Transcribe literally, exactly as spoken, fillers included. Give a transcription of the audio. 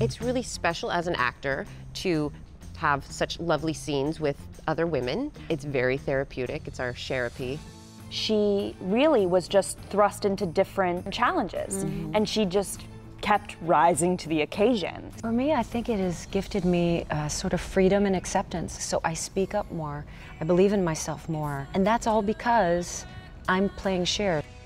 It's really special as an actor to have such lovely scenes with other women. It's very therapeutic. It's our Cherapy. She really was just thrust into different challenges, mm-hmm. and she just kept rising to the occasion. For me, I think it has gifted me uh, sort of freedom and acceptance, so I speak up more. I believe in myself more, and that's all because I'm playing Cher.